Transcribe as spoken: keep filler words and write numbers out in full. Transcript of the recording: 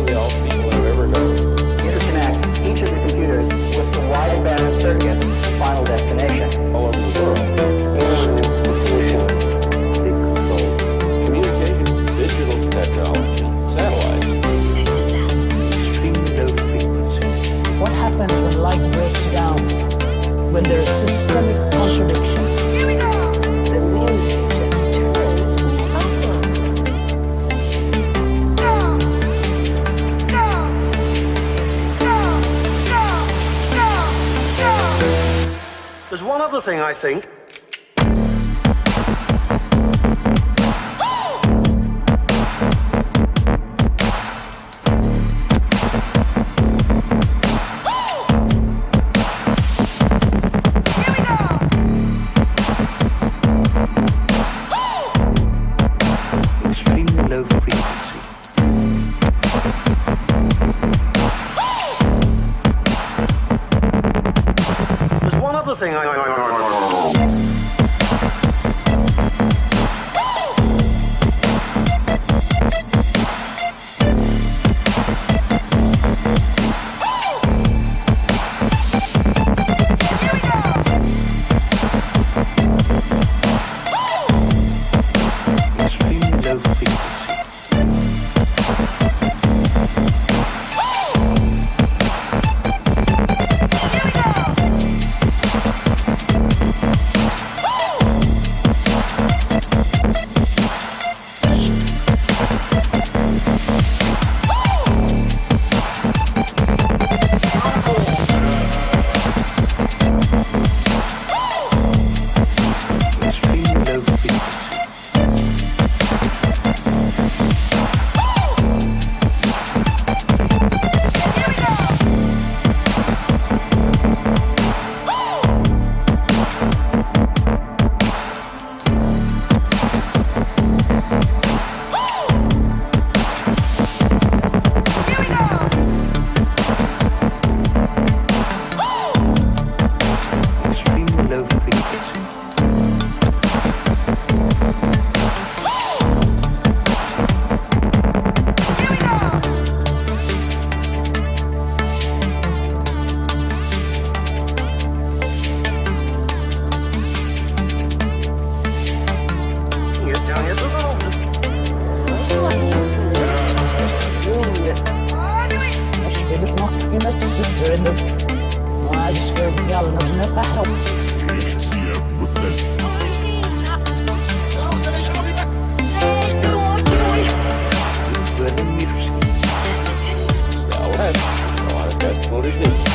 anything else people have ever known. Interconnect each of the computers with the wideband circuit final destination All over the world. Communications, digital technology, satellites. extreme low frequency. What happens when light breaks down? When there is systemic contradiction? Here we go! The music just turns me on. Go! Go! Go! Go! Go! Go! There's one other thing I think. Extreme low frequency. There's one other thing I. Extreme low frequency. Extreme low frequency. Extreme low frequency. Get down here to the room. What is it? Doing it. أشبه بطنك السسر إنه ما أشبه بيلا نجمة بحر Where the music. Now, that's a lot of that voted in.